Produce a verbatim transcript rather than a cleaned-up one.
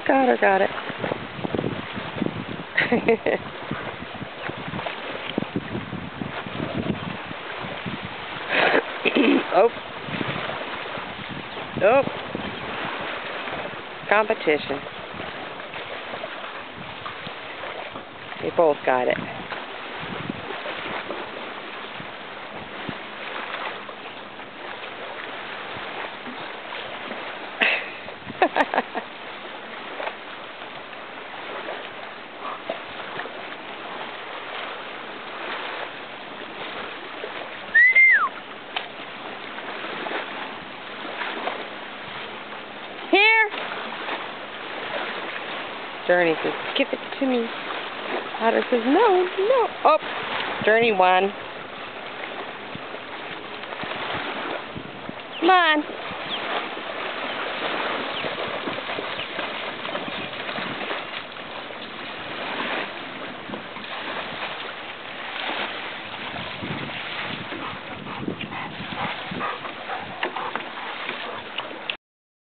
Look, Otter got it. Oh. Oh. Competition. They both got it. Here! Journey says, give it to me. Otter says, no, no. Oh, Journey won. Come on.